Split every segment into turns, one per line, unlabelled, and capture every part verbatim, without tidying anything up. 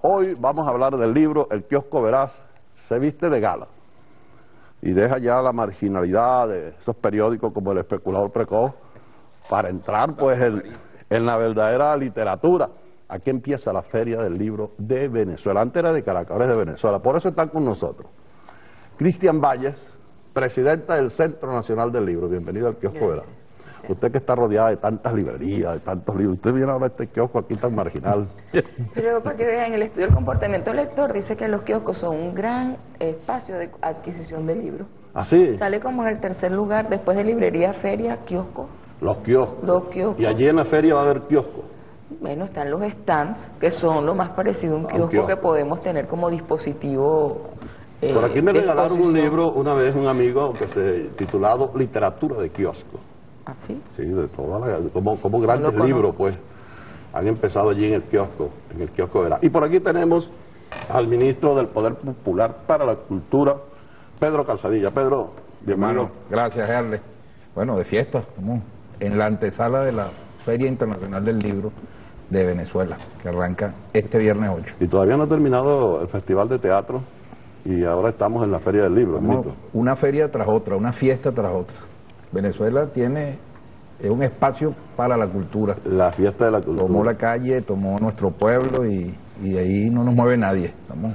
Hoy vamos a hablar del libro El Kiosco Veraz se viste de gala y deja ya la marginalidad de esos periódicos como El Especulador Precoz para entrar pues en, en la verdadera literatura. Aquí empieza la Feria del Libro de Venezuela. Antes era de Caracas, ahora es de Venezuela. Por eso están con nosotros Cristian Valles, presidenta del Centro Nacional del Libro. Bienvenido al Kiosco Veraz. Usted que está rodeada de tantas librerías, de tantos libros, usted viene ahora a este kiosco aquí tan marginal.
Pero para que vean, el estudio del comportamiento lector dice que los kioscos son un gran espacio de adquisición de libros.
¿Ah, sí?
Sale como en el tercer lugar, después de librería, feria, kiosco.
Los kioscos.
Los kioscos.
Y allí en la feria va a haber kioscos.
Bueno, están los stands, que son lo más parecido a un kiosco,
kiosco
que podemos tener como dispositivo. Eh,
Por aquí me
de
regalaron un
exposición.
libro una vez un amigo que se titulado Literatura de Kiosco.
¿Ah, sí?
Sí, de toda la, como, como grandes
No
libros pues han empezado allí en el kiosco, en el kiosco Veraz. Y por aquí tenemos al ministro del Poder Popular para la Cultura, Pedro Calzadilla. Pedro, bienvenido.
Hermano, gracias, Herle. Bueno, de fiesta, estamos en la antesala de la Feria Internacional del Libro de Venezuela, que arranca este viernes ocho.
Y todavía no ha terminado el Festival de Teatro y ahora estamos en la Feria del Libro,
Estamos
ministro.
una feria tras otra, una fiesta tras otra. Venezuela tiene es un espacio para la cultura.
La fiesta de la cultura.
Tomó la calle, tomó nuestro pueblo y, y de ahí no nos mueve nadie. Estamos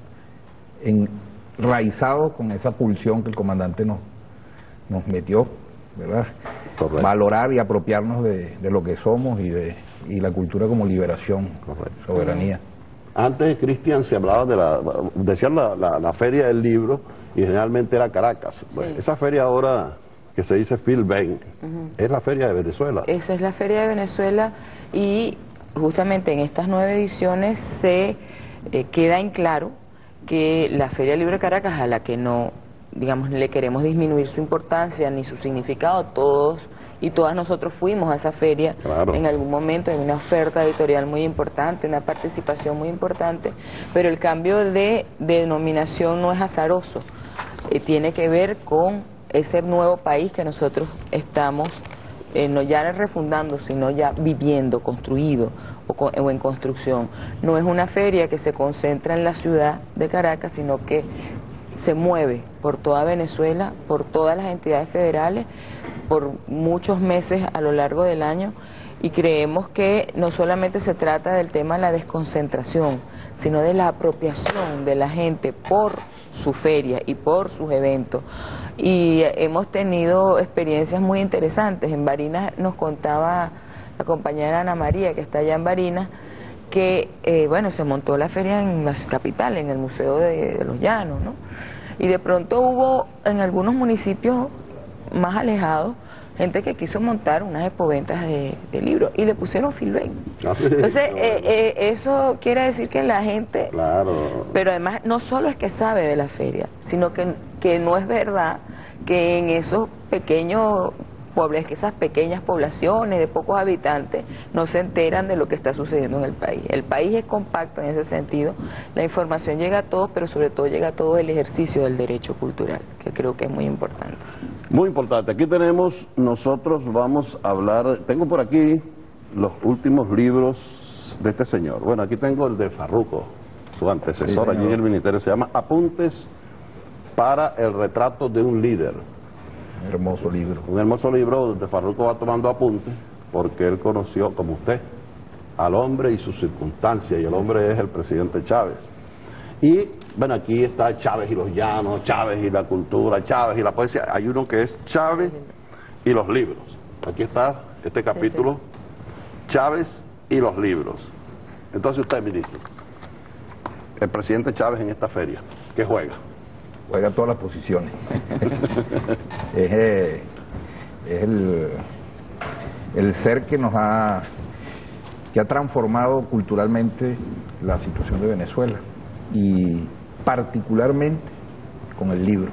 enraizados con esa pulsión que el comandante nos, nos metió, ¿verdad?
Correcto.
Valorar y apropiarnos de, de lo que somos y de y la cultura como liberación,
Correcto.
soberanía.
Antes, Cristian, se hablaba de la, decían la, la, la Feria del Libro y generalmente era Caracas.
Sí.
Bueno, esa feria ahora que se dice Filben,
Uh-huh.
es la Feria de Venezuela.
Esa es la Feria de Venezuela y justamente en estas nueve ediciones se eh, queda en claro que la Feria del Libro de Caracas, a la que no, digamos, le queremos disminuir su importancia ni su significado, todos y todas nosotros fuimos a esa feria
Claro.
en algún momento, en una oferta editorial muy importante, una participación muy importante, pero el cambio de, de denominación no es azaroso, eh, tiene que ver con ese nuevo país que nosotros estamos eh, no ya refundando, sino ya viviendo, construido o, con, o en construcción. No es una feria que se concentra en la ciudad de Caracas, sino que se mueve por toda Venezuela, por todas las entidades federales, por muchos meses a lo largo del año, y creemos que no solamente se trata del tema de la desconcentración, sino de la apropiación de la gente por su feria y por sus eventos. Y hemos tenido experiencias muy interesantes. En Barinas nos contaba la compañera Ana María, que está allá en Barinas, que eh, bueno, se montó la feria en la capital, en el Museo de, de los Llanos, ¿no? Y de pronto hubo en algunos municipios más alejados gente que quiso montar unas expoventas de, de libros y le pusieron Filben.
Ah, sí,
Entonces,
claro.
eh, eh, eso quiere decir que la gente...
Claro.
Pero además, no solo es que sabe de la feria, sino que, que no es verdad que en esos pequeños pueblos, que esas pequeñas poblaciones de pocos habitantes no se enteran de lo que está sucediendo en el país. El país es compacto en ese sentido, la información llega a todos, pero sobre todo llega a todo el ejercicio del derecho cultural, que creo que es muy importante.
Muy importante. Aquí tenemos, nosotros vamos a hablar, tengo por aquí los últimos libros de este señor. Bueno, aquí tengo el de Farruco, su antecesor,
Sí,
allí en el ministerio, se llama Apuntes para el retrato de un líder.
Hermoso libro.
Un hermoso libro donde Farruco va tomando apuntes porque él conoció, como usted, al hombre y sus circunstancias, y el hombre es el presidente Chávez. Y bueno, aquí está Chávez y los llanos, Chávez y la cultura, Chávez y la poesía. Hay uno que es Chávez y los libros. Aquí está este capítulo, sí, sí. Chávez y los libros. Entonces usted, ministro, el presidente Chávez en esta feria, ¿qué juega?
Juega todas las posiciones. es eh, es el, el ser que nos ha, que ha transformado culturalmente la situación de Venezuela, y particularmente con el libro.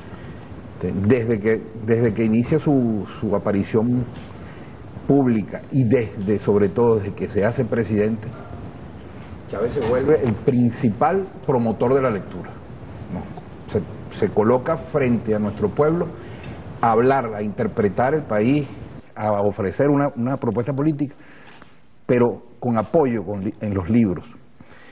Desde que, desde que inicia su, su aparición pública y desde, sobre todo, desde que se hace presidente, Chávez se vuelve el principal promotor de la lectura, ¿no? Se, se coloca frente a nuestro pueblo a hablar, a interpretar el país, a ofrecer una, una propuesta política, pero con apoyo con, en los libros.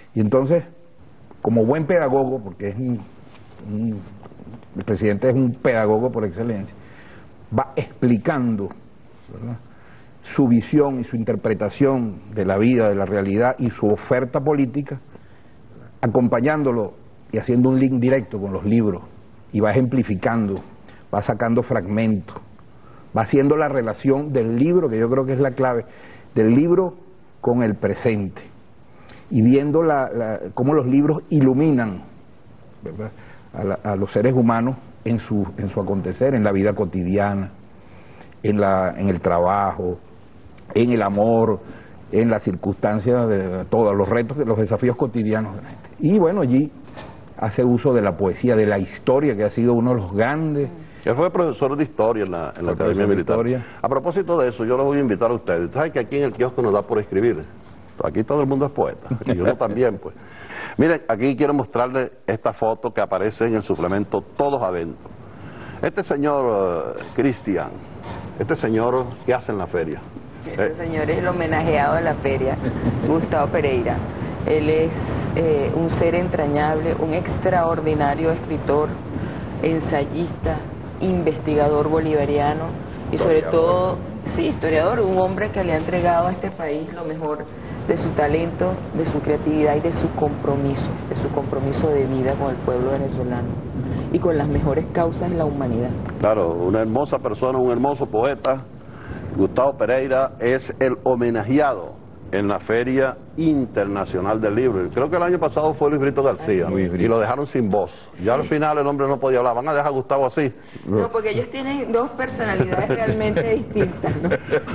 Y entonces, como buen pedagogo, porque es un, un, el presidente es un pedagogo por excelencia, va explicando, ¿verdad?, su visión y su interpretación de la vida, de la realidad y su oferta política, acompañándolo y haciendo un link directo con los libros, y va ejemplificando, va sacando fragmentos, va haciendo la relación del libro, que yo creo que es la clave, del libro con el presente, y viendo la, la, cómo los libros iluminan, ¿verdad?, a, la, a los seres humanos en su, en su acontecer, en la vida cotidiana, en, la, en el trabajo, en el amor, en las circunstancias de todos los retos, los desafíos cotidianos de la gente. Y bueno, allí hace uso de la poesía, de la historia, que ha sido uno de los grandes.
Él fue profesor de historia en la, en la Academia Militar. Historia. A propósito de eso, yo los voy a invitar a ustedes. ¿Saben que aquí en el kiosco nos da por escribir? Aquí todo el mundo es poeta, y uno también, pues. Miren, aquí quiero mostrarles esta foto que aparece en el suplemento Todos Adentro. Este señor, uh, Cristian, este señor, ¿qué hace en la feria?
Este
¿Eh?
señor es el homenajeado de la feria, Gustavo Pereira. Él es eh, un ser entrañable, un extraordinario escritor, ensayista, investigador bolivariano y sobre todo, sí, historiador, un hombre que le ha entregado a este país lo mejor de su talento, de su creatividad y de su compromiso, de su compromiso de vida con el pueblo venezolano y con las mejores causas de la humanidad.
Claro, una hermosa persona, un hermoso poeta. Gustavo Pereira es el homenajeado en la Feria Internacional del Libro. Creo que el año pasado fue Luis Brito García, Luis Brito, y lo dejaron sin voz. Ya al final el hombre no podía hablar. ¿Van a dejar a Gustavo así?
No, porque ellos tienen dos personalidades realmente distintas, ¿no?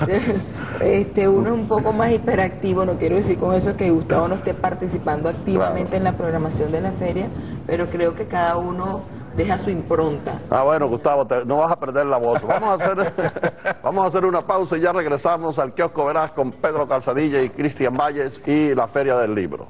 Este, uno es un poco más hiperactivo, no quiero decir con eso que Gustavo no esté participando activamente, claro, en la programación de la feria, pero creo que cada uno deja su impronta.
Ah, bueno, Gustavo, te, no vas a perder la voz. Vamos a hacer vamos a hacer una pausa y ya regresamos al Kiosco Veraz con Pedro Calzadilla y Cristian Valles y la Feria del Libro.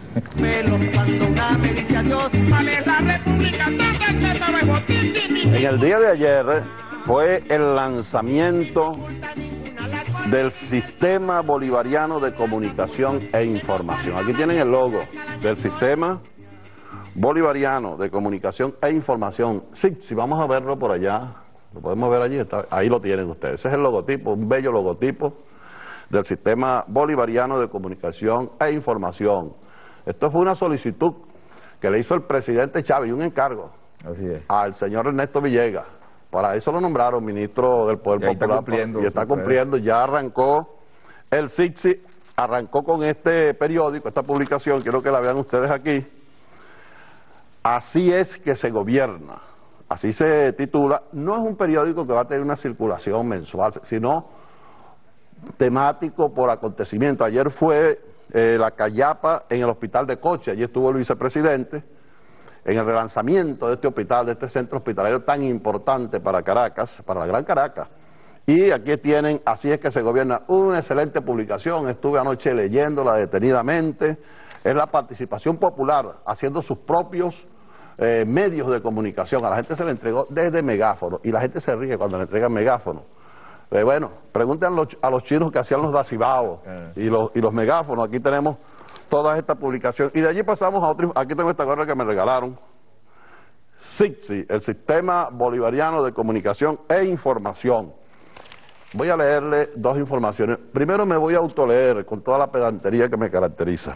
En el día de ayer fue el lanzamiento del Sistema Bolivariano de Comunicación e Información. Aquí tienen el logo del Sistema Bolivariano de Comunicación e Información. Sí, si vamos a verlo por allá, lo podemos ver allí, está, ahí lo tienen ustedes. Ese es el logotipo, un bello logotipo del Sistema Bolivariano de Comunicación e Información. Esto fue una solicitud que le hizo el presidente Chávez y un encargo. Así es. Al señor Ernesto Villegas. Para eso lo nombraron ministro del Poder
y
Popular.
Está cumpliendo,
y está cumpliendo, ya arrancó el S I C S I, arrancó con este periódico, esta publicación, quiero que la vean ustedes aquí. Así es que se gobierna, así se titula. No es un periódico que va a tener una circulación mensual, sino temático por acontecimiento. Ayer fue eh, la callapa en el hospital de Coche, allí estuvo el vicepresidente, en el relanzamiento de este hospital, de este centro hospitalario tan importante para Caracas, para la Gran Caracas. Y aquí tienen, así es que se gobierna, una excelente publicación, estuve anoche leyéndola detenidamente. Es la participación popular, haciendo sus propios eh, medios de comunicación. A la gente se le entregó desde megáfono, y la gente se ríe cuando le entregan megáfono. Eh, bueno, pregunten a los, a los chinos que hacían los dacibaos eh. y, los, y los megáfonos. Aquí tenemos toda esta publicación. Y de allí pasamos a otro, aquí tengo esta gorra que me regalaron. S I C S I, el Sistema Bolivariano de Comunicación e Información. Voy a leerle dos informaciones. Primero me voy a autoleer con toda la pedantería que me caracteriza.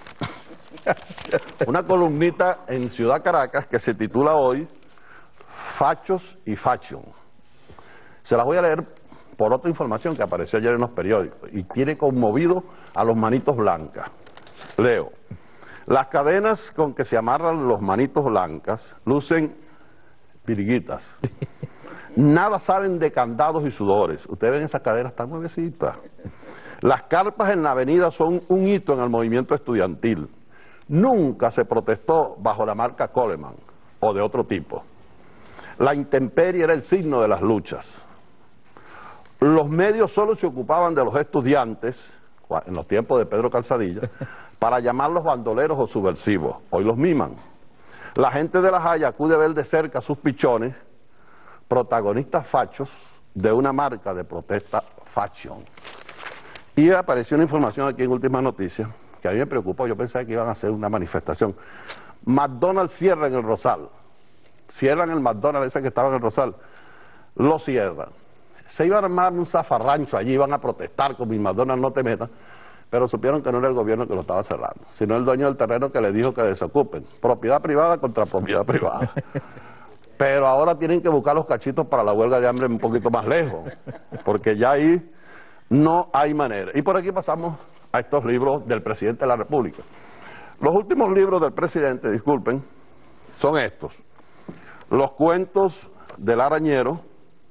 Una columnita en Ciudad Caracas que se titula hoy Fachos y Fashion. Se las voy a leer por otra información que apareció ayer en los periódicos y tiene conmovido a los manitos blancas. Leo: las cadenas con que se amarran los manitos blancas lucen piriguitas. Nada saben de candados y sudores. Ustedes ven esas cadenas tan nuevecitas. Las carpas en la avenida son un hito en el movimiento estudiantil. Nunca se protestó bajo la marca Coleman o de otro tipo. La intemperie era el signo de las luchas. Los medios solo se ocupaban de los estudiantes, en los tiempos de Pedro Calzadilla, para llamarlos bandoleros o subversivos. Hoy los miman. La gente de La Haya acude a ver de cerca a sus pichones, protagonistas fachos de una marca de protesta fashion. Y apareció una información aquí en Última Noticia que a mí me preocupó, yo pensé que iban a hacer una manifestación. McDonald's cierra en el Rosal, cierran el McDonald's ese que estaba en el Rosal, lo cierran. Se iban a armar un zafarrancho allí, iban a protestar con mi McDonald's no te metas, pero supieron que no era el gobierno que lo estaba cerrando, sino el dueño del terreno que les dijo que desocupen. Propiedad privada contra propiedad privada. Pero ahora tienen que buscar los cachitos para la huelga de hambre un poquito más lejos, porque ya ahí no hay manera. Y por aquí pasamos a estos libros del presidente de la República. Los últimos libros del presidente, disculpen, son estos. Los cuentos del arañero,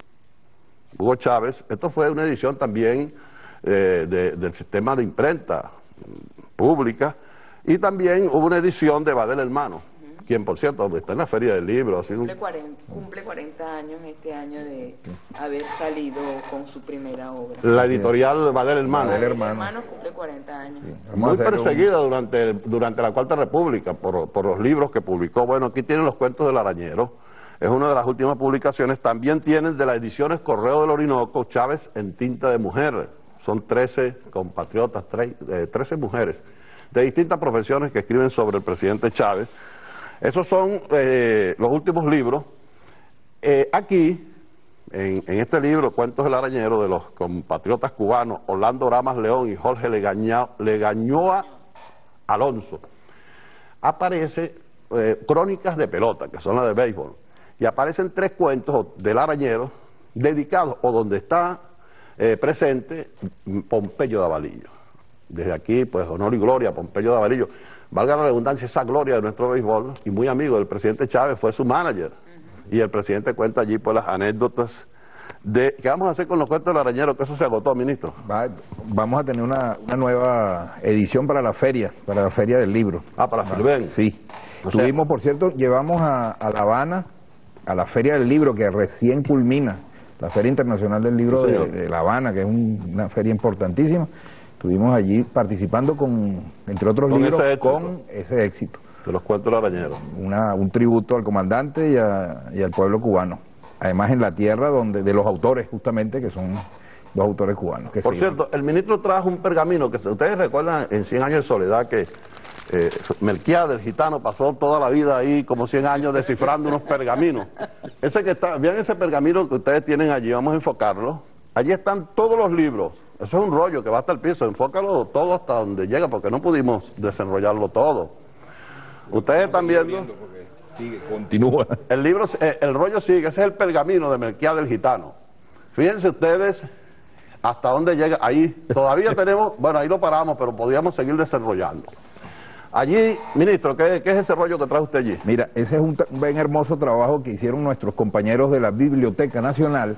Hugo Chávez. Esto fue una edición también eh, de, del sistema de imprenta pública, y también hubo una edición de Badel Hermano, quien por cierto está en la Feria del Libro. Así
cumple, cuarenta, cumple cuarenta años este año de haber salido con su primera obra.
La editorial Badel Hermano.
Badel Hermano cumple cuarenta años.
Sí. Muy perseguida un... durante, durante la Cuarta República por, por los libros que publicó. Bueno, aquí tienen los cuentos del arañero, es una de las últimas publicaciones. También tienen de las ediciones Correo del Orinoco, Chávez en tinta de mujer. Son trece compatriotas, trece mujeres de distintas profesiones que escriben sobre el presidente Chávez. Esos son eh, los últimos libros. Eh, aquí, en, en este libro, Cuentos del Arañero, de los compatriotas cubanos Orlando Ramas León y Jorge Legaña, Legañoa Alonso, aparece eh, Crónicas de Pelota, que son las de béisbol, y aparecen tres cuentos del arañero dedicados, o donde está eh, presente Pompeyo de Avalillo. Desde aquí, pues, honor y gloria a Pompeyo de Avalillo. Valga la redundancia, esa gloria de nuestro béisbol, y muy amigo del presidente Chávez, fue su manager. Uh-huh. Y el presidente cuenta allí pues las anécdotas de... ¿Qué vamos a hacer con los cuentos del arañero? Que eso se agotó, ministro.
Va, vamos a tener una, una nueva edición para la feria, para la feria del libro.
Ah, para Filben.
Sí. O sea, tuvimos, por cierto, llevamos a, a La Habana, a la feria del libro, que recién culmina, la Feria Internacional del Libro sí, de, de La Habana, que es un, una feria importantísima. Estuvimos allí participando con, entre otros
con
libros,
ese
con ese éxito.
De los cuentos del arañero.
Una, un tributo al comandante y, a, y al pueblo cubano. Además en la tierra donde de los autores, justamente, que son los autores cubanos. Que
Por cierto, el ministro trajo un pergamino, que ustedes recuerdan en Cien Años de Soledad, que eh, Melquiades, el gitano, pasó toda la vida ahí como cien años descifrando unos pergaminos. Ese que está, vean ese pergamino que ustedes tienen allí, vamos a enfocarlo. Allí están todos los libros. Eso es un rollo que va hasta el piso, enfócalo todo hasta donde llega, porque no pudimos desenrollarlo todo. Ustedes están viendo...
Sigue, continúa.
El libro, el rollo sigue, ese es el pergamino de Melquiades del Gitano. Fíjense ustedes hasta dónde llega, ahí todavía tenemos, bueno, ahí lo paramos, pero podríamos seguir desarrollando. Allí, ministro, ¿qué, qué es ese rollo que trae usted allí?
Mira, ese es un, un bien hermoso trabajo que hicieron nuestros compañeros de la Biblioteca Nacional,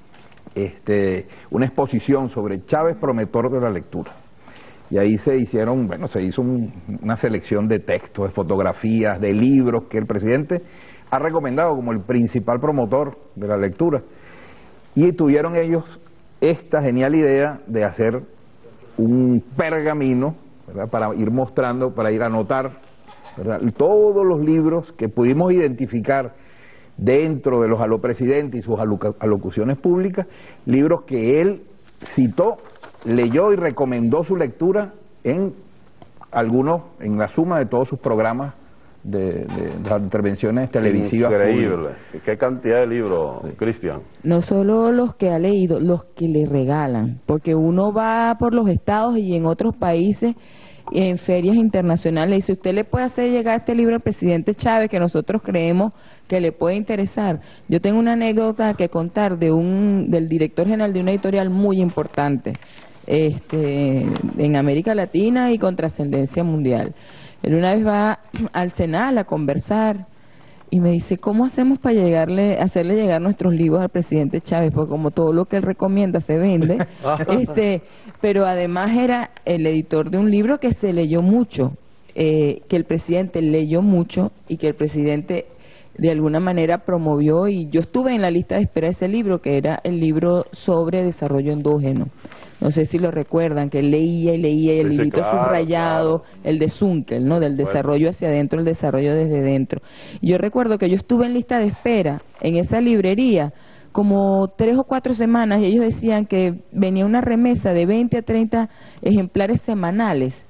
este, una exposición sobre Chávez, promotor de la lectura. Y ahí se hicieron, bueno, se hizo un, una selección de textos, de fotografías, de libros que el presidente ha recomendado como el principal promotor de la lectura. Y tuvieron ellos esta genial idea de hacer un pergamino, ¿verdad?, para ir mostrando, para ir a anotar, ¿verdad?, todos los libros que pudimos identificar dentro de los alopresidentes y sus alocuciones públicas, libros que él citó, leyó y recomendó su lectura en algunos, en la suma de todos sus programas de, de, de las intervenciones televisivas.
Increíble. Públicas. Qué cantidad de libros, sí. Cristian.
No solo los que ha leído, los que le regalan, porque uno va por los estados y en otros países, en ferias internacionales, y si usted le puede hacer llegar este libro al presidente Chávez, que nosotros creemos que le puede interesar. Yo tengo una anécdota que contar de un del director general de una editorial muy importante este en América Latina y con trascendencia mundial. Él una vez va al Senal a conversar y me dice, ¿cómo hacemos para llegarle, hacerle llegar nuestros libros al presidente Chávez? Porque como todo lo que él recomienda se vende, este, pero además era el editor de un libro que se leyó mucho, eh, que el presidente leyó mucho y que el presidente de alguna manera promovió, y yo estuve en la lista de espera de ese libro, que era el libro sobre desarrollo endógeno. No sé si lo recuerdan, que leía y leía, y el sí, librito claro, subrayado, claro. El de Zunkel, ¿no? Del desarrollo hacia adentro, el desarrollo desde dentro. Y yo recuerdo que yo estuve en lista de espera en esa librería como tres o cuatro semanas, y ellos decían que venía una remesa de veinte a treinta ejemplares semanales,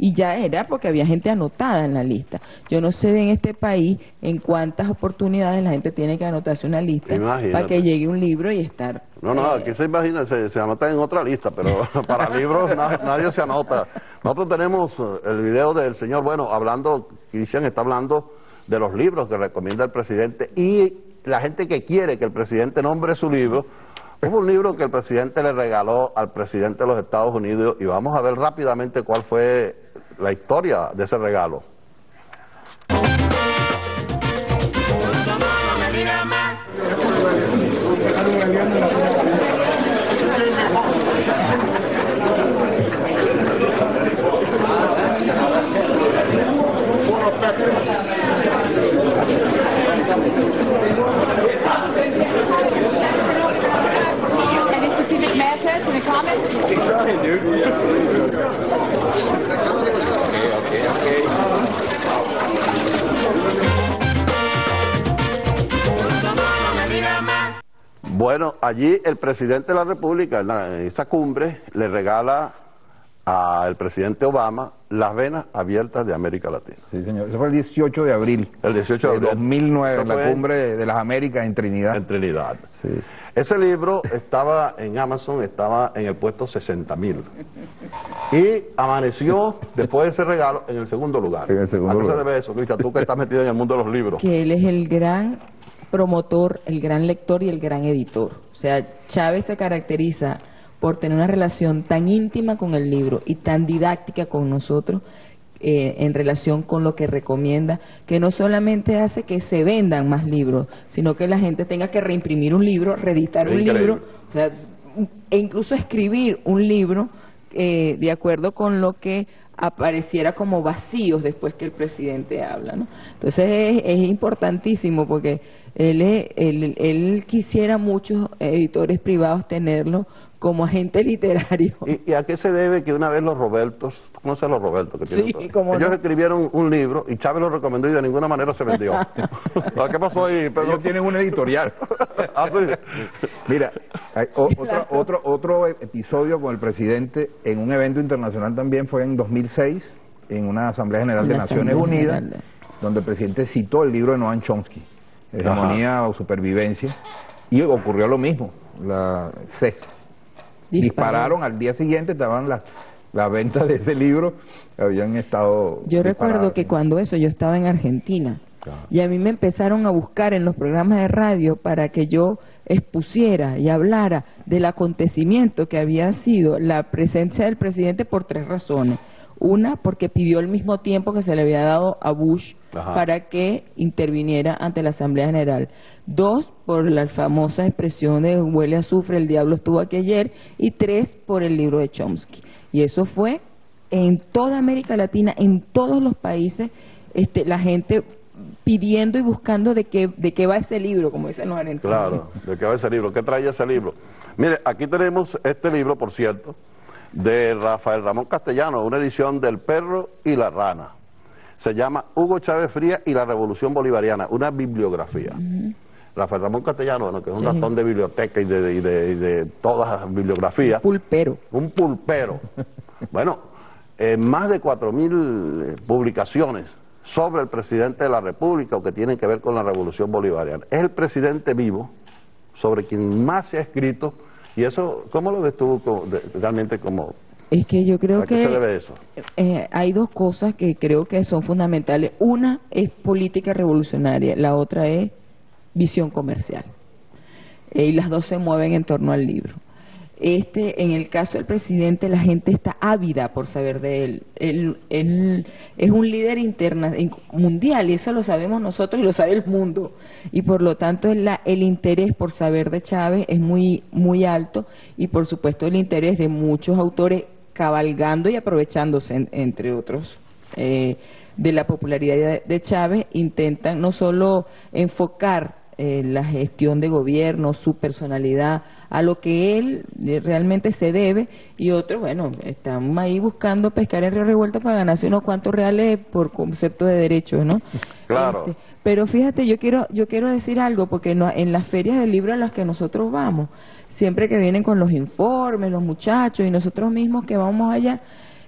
y ya era porque había gente anotada en la lista. Yo no sé en este país en cuántas oportunidades la gente tiene que anotarse una lista
Imagínate.
para que llegue un libro y estar...
No, no,
eh,
aquí se imagina, se, se anota en otra lista, pero para libros na- nadie se anota. Nosotros tenemos eh, el video del señor, bueno, hablando, Cristian está hablando de los libros que recomienda el presidente y la gente que quiere que el presidente nombre su libro. Hubo un libro que el presidente le regaló al presidente de los Estados Unidos y vamos a ver rápidamente cuál fue la historia de ese regalo.
Any specific message in the comments?
Bueno, allí el presidente de la República, en, la, en esa cumbre, le regala al presidente Obama las venas abiertas de América Latina.
Sí, señor. Eso fue el dieciocho de abril.
El dieciocho de
de
abril.
dos mil nueve,
Eso
en la
fue
cumbre de las Américas en Trinidad.
En Trinidad.
Sí.
Ese libro estaba en Amazon, estaba en el puesto sesenta mil. Y amaneció, después de ese regalo, en el segundo lugar.
En el segundo
¿A qué
lugar.
se debe eso, Cristian? Tú que estás metido en el mundo de los libros.
que él es el gran promotor, el gran lector y el gran editor. O sea, Chávez se caracteriza por tener una relación tan íntima con el libro y tan didáctica con nosotros eh, en relación con lo que recomienda, que no solamente hace que se vendan más libros, sino que la gente tenga que reimprimir un libro, reeditar un
Increíble.
libro, o sea, e incluso escribir un libro eh, de acuerdo con lo que apareciera como vacíos después que el presidente habla, ¿no? Entonces es, es importantísimo porque él, es- él, él quisiera muchos editores privados tenerlo como agente literario.
¿Y, y a qué se debe que una vez los Robertos, ¿tú conoces a los Robertos? Que tienen
Sí,
todo?
cómo
Ellos
no.
escribieron un libro y Chávez lo recomendó y de ninguna manera se vendió. ¿Qué pasó ahí, Pedro?
Ellos tienen un editorial.
Ah, sí.
Mira, hay o- otro, otro, otro episodio con el presidente en un evento internacional también fue en dos mil seis, en una Asamblea General
En
de
la
Naciones
Asamblea
Unidas,
General.
donde el presidente citó el libro de Noam Chomsky, Hegemonía o Supervivencia, y ocurrió lo mismo. La, se dispararon al día siguiente, estaban las las ventas de ese libro, habían estado
Yo recuerdo
disparadas.
que cuando eso yo estaba en Argentina
Claro.
y a mí me empezaron a buscar en los programas de radio para que yo expusiera y hablara del acontecimiento que había sido la presencia del presidente por tres razones. Una, porque pidió el mismo tiempo que se le había dado a Bush
Ajá.
para que interviniera ante la Asamblea General. Dos, por la famosa expresión de huele a azufre, el diablo estuvo aquí ayer. Y tres, por el libro de Chomsky. Y eso fue en toda América Latina, en todos los países, este, la gente pidiendo y buscando de qué, de qué va ese libro, como dicen los argentinos.
Claro, ¿de qué va ese libro? ¿Qué trae ese libro? Mire, aquí tenemos este libro, por cierto, de Rafael Ramón Castellano, una edición del Perro y la Rana. Se llama Hugo Chávez Frías y la Revolución Bolivariana, una bibliografía. Rafael Ramón Castellano, bueno, que es un
Sí.
ratón de biblioteca y de, y de, y de todas las bibliografías.
Pulpero.
Un pulpero. Bueno, eh, más de cuatro mil eh, publicaciones sobre el presidente de la República o que tienen que ver con la Revolución Bolivariana. Es el presidente vivo sobre quien más se ha escrito, y eso, ¿cómo lo ves tú co- de- realmente como...
Es que yo creo
¿A qué se
que
debe eso?
eh, hay dos cosas que creo que son fundamentales. Una es política revolucionaria, la otra es visión comercial. Eh, y las dos se mueven en torno al libro. Este, en el caso del presidente, la gente está ávida por saber de él. Él, él es un líder interna, in- mundial, y eso lo sabemos nosotros y lo sabe el mundo. Y por lo tanto, el, la- el interés por saber de Chávez es muy, muy alto, y por supuesto el interés de muchos autores cabalgando y aprovechándose, en- entre otros, eh, de la popularidad de, de Chávez, intentan no solo enfocar eh, la gestión de gobierno, su personalidad, a lo que él eh, realmente se debe, y otros, bueno, están ahí buscando pescar en río revuelto para ganarse unos cuantos reales por concepto de derechos, ¿no?
Claro.
Este, pero fíjate, yo quiero yo quiero decir algo, porque no, en las ferias del libro a las que nosotros vamos, siempre que vienen con los informes, los muchachos y nosotros mismos que vamos allá,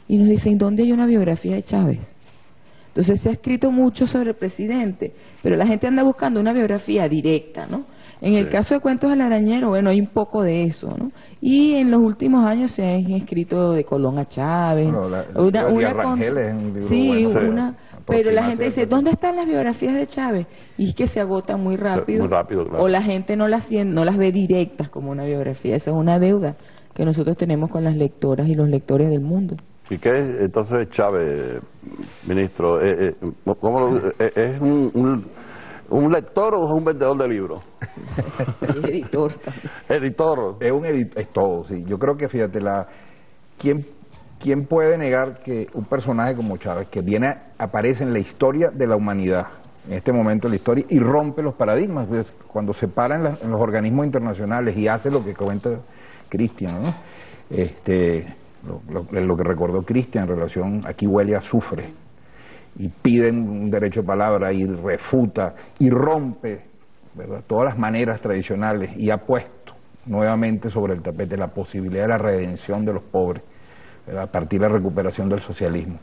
y nos dicen, ¿dónde hay una biografía de Chávez? Entonces se ha escrito mucho sobre el presidente, pero la gente anda buscando una biografía directa, ¿no? En el
Sí.
caso de Cuentos del Arañero, bueno, hay un poco de eso, ¿no? Y en los últimos años se han escrito de Colón a Chávez.
Bueno, la- el
una,
libro de
una con-
Rangel es un libro
sí,
bueno,
una,
para
pero la
aproximarse
gente
al
dice,
presidente.
¿dónde están las biografías de Chávez? Y es que se agotan muy rápido.
Muy rápido, claro.
O la gente no las, sien- no las ve directas como una biografía. Esa es una deuda que nosotros tenemos con las lectoras y los lectores del mundo.
¿Y qué es entonces Chávez, ministro? Eh, eh, ¿cómo lo- eh, ¿Es un, un, un lector o es un vendedor de libros?
Y editor también.
Editor.
Es un edit- es todo, sí. Yo creo que, fíjate, la ¿quién, quién puede negar que un personaje como Chávez, que viene, a- aparece en la historia de la humanidad, en este momento de la historia, y rompe los paradigmas, pues, cuando se para en, la- en los organismos internacionales y hace lo que comenta Cristian, ¿no? Este, lo, lo- lo que recordó Cristian en relación, aquí huele a azufre, y piden un derecho de palabra y refuta y rompe, ¿verdad?, todas las maneras tradicionales y ha puesto nuevamente sobre el tapete la posibilidad de la redención de los pobres, ¿verdad?, a partir de la recuperación del socialismo.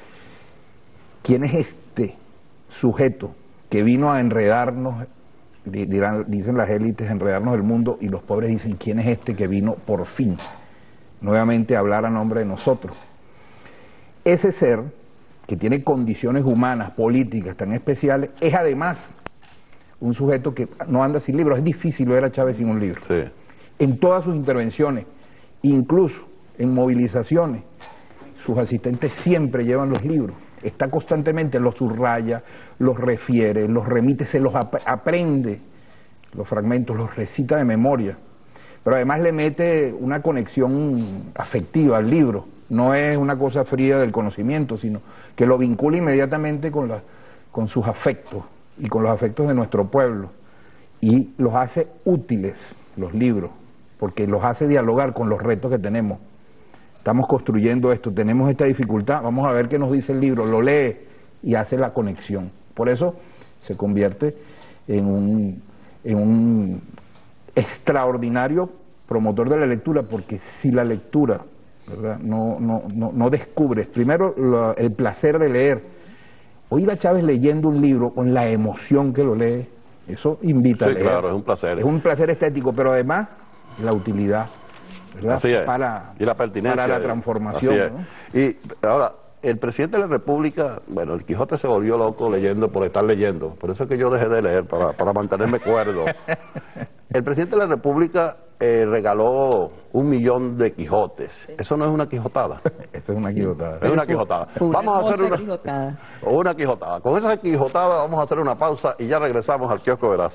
¿Quién es este sujeto que vino a enredarnos, di- dirán, dicen las élites, enredarnos el mundo, y los pobres dicen, ¿quién es este que vino por fin nuevamente a hablar a nombre de nosotros? Ese ser, que tiene condiciones humanas, políticas tan especiales, es además un sujeto que no anda sin libros. Es difícil ver a Chávez sin un libro.
Sí.
En todas sus intervenciones, incluso en movilizaciones, sus asistentes siempre llevan los libros. Está constantemente, los subraya, los refiere, los remite, se los ap- aprende, los fragmentos, los recita de memoria. Pero además le mete una conexión afectiva al libro. No es una cosa fría del conocimiento, sino que lo vincula inmediatamente con, la, con sus afectos y con los afectos de nuestro pueblo. Y los hace útiles, los libros, porque los hace dialogar con los retos que tenemos. Estamos construyendo esto, tenemos esta dificultad, vamos a ver qué nos dice el libro, lo lee y hace la conexión. Por eso se convierte en un, en un extraordinario promotor de la lectura, porque si la lectura, ¿verdad?, no, no, no, no descubres primero la- el placer de leer, oír a Chávez leyendo un libro con la emoción que lo lee, eso invita
Sí,
a leer.
claro, es un placer.
Es un placer estético, pero además la utilidad, ¿verdad?,
Así es.
para,
y la pertinencia.
para la
eh,
transformación,
así es.
¿no?
Y ahora, el presidente de la República, bueno, el Quijote se volvió loco leyendo por estar leyendo. Por eso es que yo dejé de leer, para, para mantenerme cuerdo. El presidente de la República eh, regaló un millón de Quijotes. Eso no es una quijotada.
Eso es una quijotada.
Es una quijotada.
Fue una
Vamos a hacer
hermosa
una,
quijotada.
una quijotada. Con esa quijotada vamos a hacer una pausa y ya regresamos al Kiosco Veraz.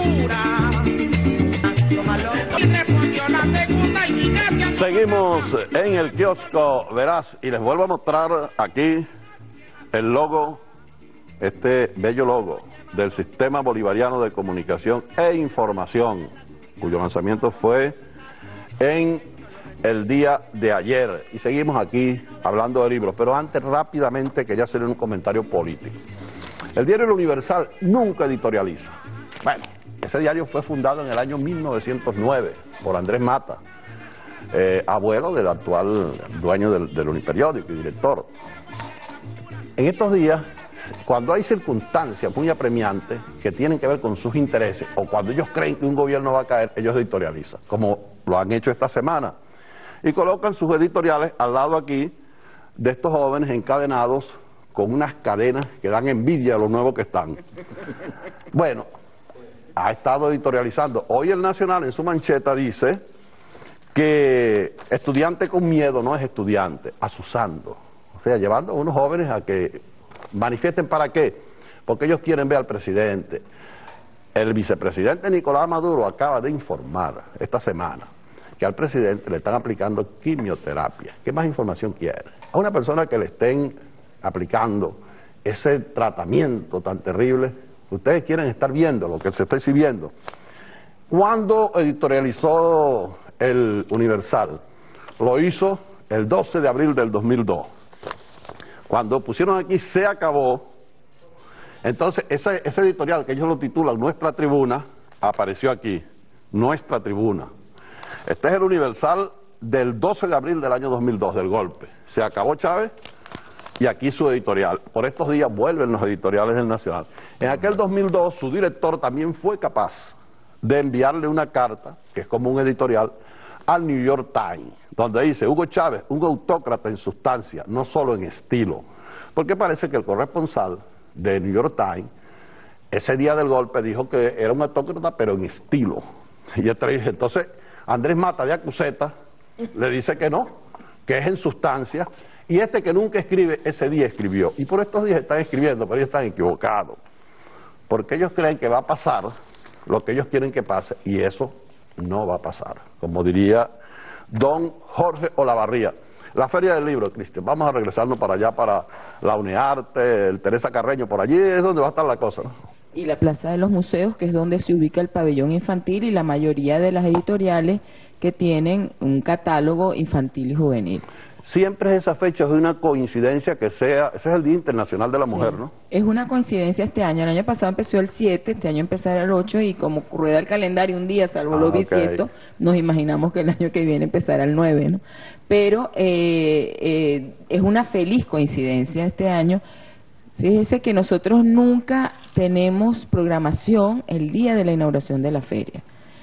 Seguimos en el Kiosco Veraz y les vuelvo a mostrar aquí el logo, este bello logo del Sistema Bolivariano de Comunicación e Información, cuyo lanzamiento fue en el día de ayer. Y seguimos aquí hablando de libros, pero antes rápidamente quería hacer un comentario político. El diario El Universal nunca editorializa. Bueno, ese diario fue fundado en el año mil novecientos nueve por Andrés Mata, eh, abuelo del actual dueño del, del Uniperiódico y director. En estos días, cuando hay circunstancias muy apremiantes que tienen que ver con sus intereses, o cuando ellos creen que un gobierno va a caer, ellos editorializan, como lo han hecho esta semana, y colocan sus editoriales al lado aquí de estos jóvenes encadenados con unas cadenas que dan envidia a los nuevos que están. Bueno, ha estado editorializando. Hoy el Nacional en su mancheta dice que estudiante con miedo no es estudiante, asusando. O sea, llevando a unos jóvenes a que manifiesten para qué, porque ellos quieren ver al presidente. El vicepresidente Nicolás Maduro acaba de informar esta semana que al presidente le están aplicando quimioterapia. ¿Qué más información quiere? A una persona que le estén aplicando ese tratamiento tan terrible, ustedes quieren estar viendo lo que se está exhibiendo. ¿Cuándo editorializó el Universal? Lo hizo el doce de abril del dos mil dos. Cuando pusieron aquí "se acabó", entonces ese, ese editorial que ellos lo titulan "Nuestra Tribuna", apareció aquí, "Nuestra Tribuna". Este es el Universal del doce de abril del año dos mil dos, del golpe. Se acabó Chávez y aquí su editorial. Por estos días vuelven los editoriales del Nacional. En aquel dos mil dos su director también fue capaz de enviarle una carta, que es como un editorial, al New York Times, donde dice: Hugo Chávez, un autócrata en sustancia, no solo en estilo. Porque parece que el corresponsal de New York Times, ese día del golpe, dijo que era un autócrata, pero en estilo. Y yo te dije, entonces, Andrés Mata de Acuseta le dice que no, que es en sustancia, y este que nunca escribe, ese día escribió. Y por estos días están escribiendo, pero ellos están equivocados. Porque ellos creen que va a pasar lo que ellos quieren que pase, y eso no va a pasar. Como diría don Jorge Olavarría. La Feria del Libro, Cristian, vamos a regresarnos para allá, para la UNEARTE, el Teresa Carreño, por allí es donde va a estar la cosa, ¿no?
Y la Plaza de los Museos, que es donde se ubica el pabellón infantil y la mayoría de las editoriales que tienen un catálogo infantil y juvenil.
Siempre es esa fecha, es una coincidencia que sea, ese es el Día Internacional de la
Sí,
Mujer, ¿no?
Es una coincidencia este año. El año pasado empezó el siete, este año empezará el ocho, y como rueda el calendario un día, salvo
Ah,
los
okay.
bisiestos, nos imaginamos que el año que viene empezará el nueve, ¿no? Pero eh, eh, es una feliz coincidencia este año. Fíjese que nosotros nunca tenemos programación el día de la inauguración de la feria.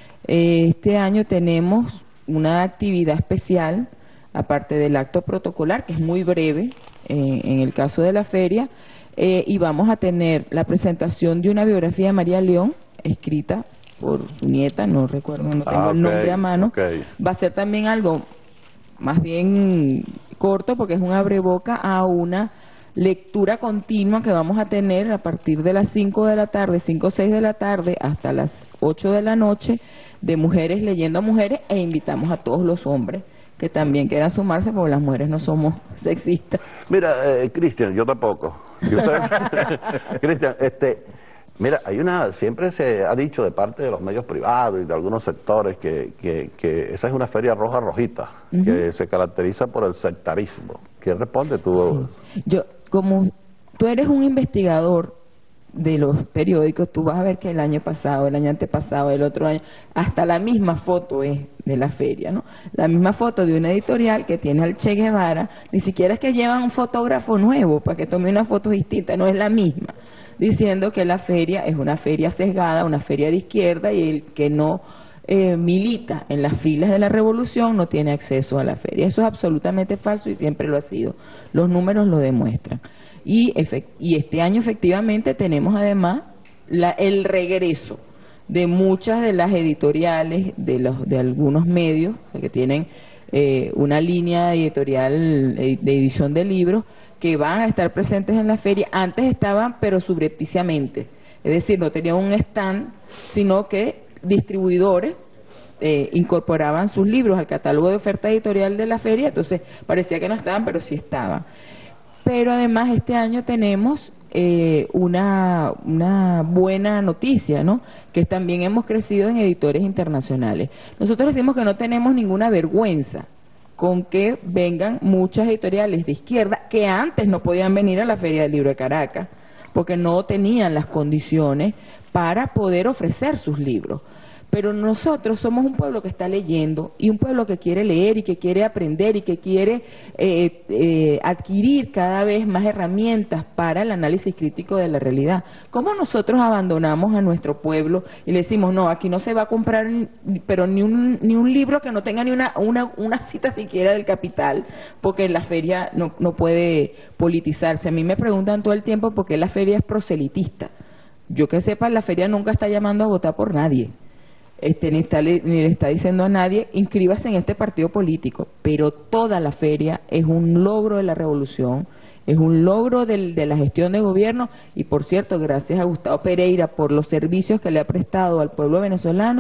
Eh, este año tenemos una actividad especial, aparte del acto protocolar, que es muy breve eh, en el caso de la feria, eh, y vamos a tener la presentación de una biografía de María León, escrita por su nieta, no recuerdo, no tengo
Ah,
el
okay,
nombre a mano.
okay.
Va a ser también algo más bien corto, porque es un abreboca a una lectura continua que vamos a tener a partir de las cinco de la tarde, cinco o seis de la tarde, hasta las ocho de la noche, de mujeres leyendo a mujeres, e invitamos a todos los hombres que también quieran sumarse, porque las mujeres no somos sexistas.
Mira, eh, Cristian, yo tampoco. ¿Y usted? Cristian, este, mira, hay una, siempre se ha dicho de parte de los medios privados y de algunos sectores que, que, que esa es una feria roja rojita, uh-huh, que se caracteriza por el sectarismo. ¿Quién responde tú?
Sí. Yo, como tú eres un investigador de los periódicos, tú vas a ver que el año pasado, el año antepasado, el otro año, hasta la misma foto es de la feria, ¿no? La misma foto de una editorial que tiene al Che Guevara, ni siquiera es que llevan un fotógrafo nuevo para que tome una foto distinta, no es la misma, diciendo que la feria es una feria sesgada, una feria de izquierda, y el que no eh, milita en las filas de la revolución no tiene acceso a la feria. Eso es absolutamente falso y siempre lo ha sido. Los números lo demuestran. Y, y este año efectivamente tenemos además la, el regreso de muchas de las editoriales de, los, de algunos medios que tienen eh, una línea editorial de edición de libros que van a estar presentes en la feria. Antes estaban, pero subrepticiamente, es decir, no tenían un stand, sino que distribuidores eh, incorporaban sus libros al catálogo de oferta editorial de la feria, entonces parecía que no estaban, pero sí estaban. Pero además este año tenemos eh, una, una buena noticia, ¿no? Que también hemos crecido en editores internacionales. Nosotros decimos que no tenemos ninguna vergüenza con que vengan muchas editoriales de izquierda que antes no podían venir a la Feria del Libro de Caracas, porque no tenían las condiciones para poder ofrecer sus libros. Pero nosotros somos un pueblo que está leyendo, y un pueblo que quiere leer y que quiere aprender y que quiere eh, eh, adquirir cada vez más herramientas para el análisis crítico de la realidad. ¿Cómo nosotros abandonamos a nuestro pueblo y le decimos, no, aquí no se va a comprar pero ni un, ni un libro que no tenga ni una, una, una cita siquiera del Capital, porque la feria no, no puede politizarse? A mí me preguntan todo el tiempo por qué la feria es proselitista. Yo que sepa, la feria nunca está llamando a votar por nadie. Este, ni, está, ni le está diciendo a nadie, inscríbase en este partido político, pero toda la feria es un logro de la revolución, es un logro del, de la gestión de gobierno, y por cierto, gracias a Gustavo Pereira por los servicios que le ha prestado al pueblo venezolano,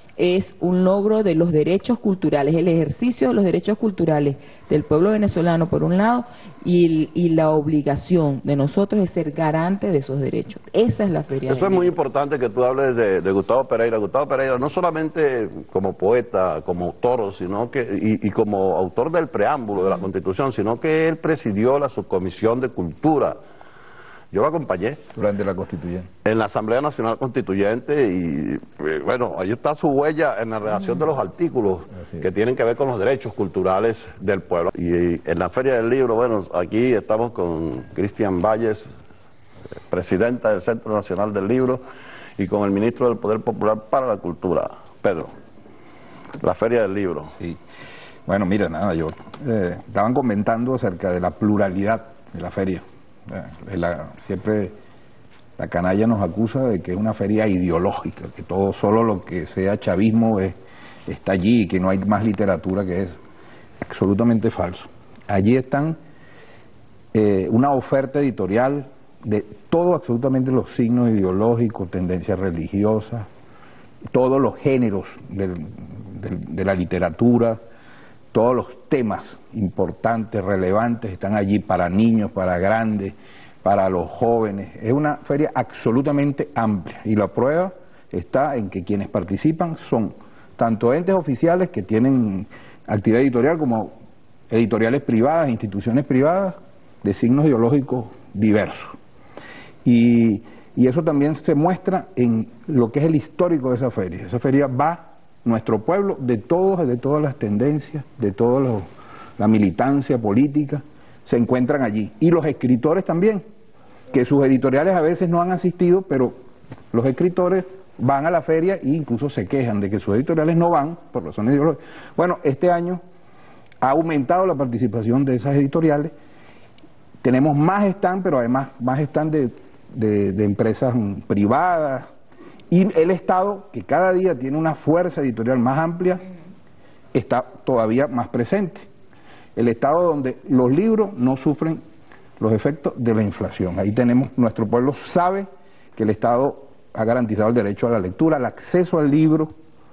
es un logro de los derechos culturales, el ejercicio de los derechos culturales del pueblo venezolano por un lado, y, y la obligación de nosotros es ser garante de esos derechos. Esa es la feria.
Eso es muy importante que tú hables de, de Gustavo Pereira. Gustavo Pereira no solamente como poeta, como autor, sino que y, y como autor del preámbulo de la Constitución, sino que él presidió la subcomisión de cultura. Yo lo acompañé.
Durante la Constituyente.
En la Asamblea Nacional Constituyente y, eh, bueno, ahí está su huella en la redacción de los artículos que tienen que ver con los derechos culturales del pueblo. Y, y en la Feria del Libro, bueno, aquí estamos con Cristian Valles, presidenta del Centro Nacional del Libro, y con el ministro del Poder Popular para la Cultura, Pedro. La Feria del Libro.
Sí. Bueno, mira, nada, yo eh, estaban comentando acerca de la pluralidad de la feria. Eh, la, siempre la canalla nos acusa de que es una feria ideológica, que todo, solo lo que sea chavismo es, está allí y que no hay más literatura que eso. Absolutamente falso. Allí están eh, una oferta editorial de todo, absolutamente los signos ideológicos, tendencias religiosas, todos los géneros del, del, de la literatura, todos los temas importantes, relevantes, están allí para niños, para grandes, para los jóvenes. Es una feria absolutamente amplia y la prueba está en que quienes participan son tanto entes oficiales que tienen actividad editorial como editoriales privadas, instituciones privadas de signos ideológicos diversos. Y, y eso también se muestra en lo que es el histórico de esa feria. Esa feria va nuestro pueblo de todos, de todas las tendencias, de toda la militancia política, se encuentran allí. Y los escritores también, que sus editoriales a veces no han asistido, pero los escritores van a la feria e incluso se quejan de que sus editoriales no van por razones ideológicas. Bueno, este año ha aumentado la participación de esas editoriales, tenemos más stand, pero además más stand de, de, de empresas privadas, y el Estado, que cada día tiene una fuerza editorial más amplia, está todavía más presente. El Estado donde los libros no sufren los efectos de la inflación. Ahí tenemos, nuestro pueblo sabe que el Estado ha garantizado el derecho a la lectura, el acceso al libro,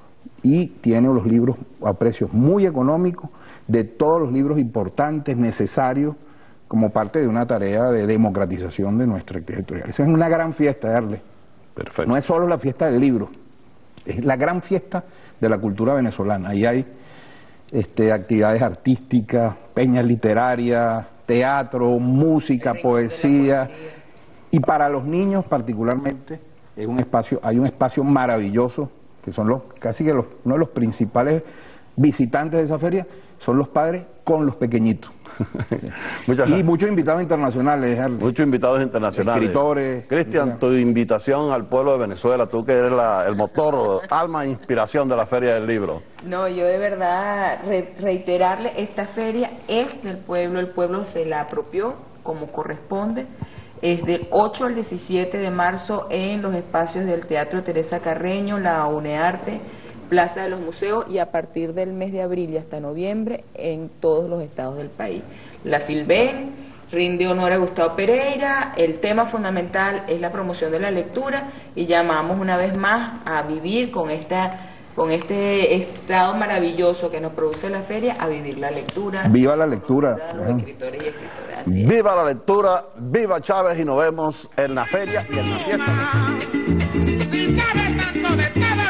y tiene los libros a precios muy económicos, de todos los libros importantes, necesarios, como parte de una tarea de democratización de nuestra actividad editorial. Esa es una gran fiesta, darle.
Perfecto.
No es solo la fiesta del libro, es la gran fiesta de la cultura venezolana. Ahí hay este, actividades artísticas, peñas literarias, teatro, música, poesía, y para los niños particularmente es un espacio, hay un espacio maravilloso, que son los casi que los, uno de los principales visitantes de esa feria, son los padres con los pequeñitos. Muchas y muchos invitados internacionales.
Muchos invitados internacionales.
Escritores.
Cristian, tu invitación al pueblo de Venezuela, tú que eres la, el motor, alma e inspiración de la Feria del Libro.
No, yo de verdad re reiterarle, esta feria es del pueblo, el pueblo se la apropió como corresponde. Es del ocho al diecisiete de marzo en los espacios del Teatro Teresa Carreño, la UNEARTE, Plaza de los Museos, y a partir del mes de abril y hasta noviembre en todos los estados del país. La Filben rinde honor a Gustavo Pereira, el tema fundamental es la promoción de la lectura y llamamos una vez más a vivir con esta con este estado maravilloso que nos produce la feria, a vivir la lectura.
¡Viva la lectura!
Los escritores y escritoras. Así es.
¡Viva la lectura! ¡Viva Chávez! Y nos vemos en la feria y en la fiesta.